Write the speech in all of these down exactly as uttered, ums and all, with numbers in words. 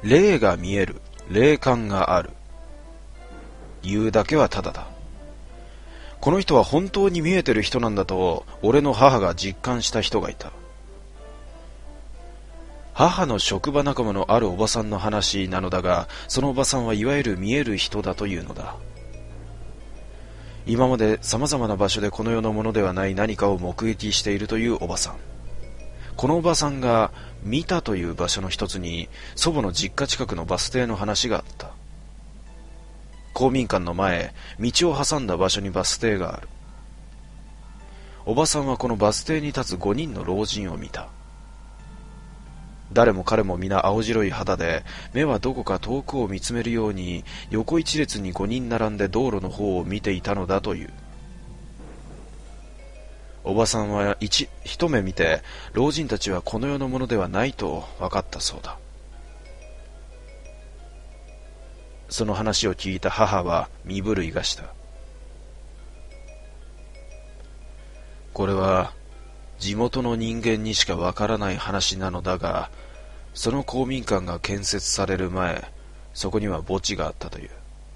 霊が見える、霊感がある。言うだけはただだ。この人は本当に見えてる人なんだと、俺の母が実感した人がいた。母の職場仲間のあるおばさんの話なのだが、そのおばさんはいわゆる見える人だというのだ。今まで様々な場所でこの世のものではない何かを目撃しているというおばさん。このおばさんが見たという場所の一つに、祖母の実家近くのバス停の話があった。公民館の前、道を挟んだ場所にバス停がある。おばさんはこのバス停に立つごにんの老人を見た。誰も彼も皆青白い肌で、目はどこか遠くを見つめるように、横一列にごにん並んで道路の方を見ていたのだという。おばさんは一、一目見て、老人たちはこの世のものではないと分かったそうだ。その話を聞いた母は身震いがした。これは地元の人間にしかわからない話なのだが、その公民館が建設される前、そこには墓地があったという。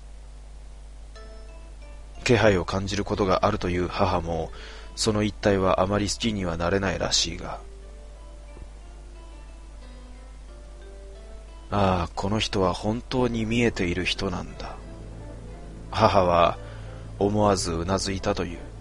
気配を感じることがあるという母も、その一帯はあまり好きにはなれないらしいが、ああ、この人は本当に見えている人なんだ。母は思わずうなずいたという。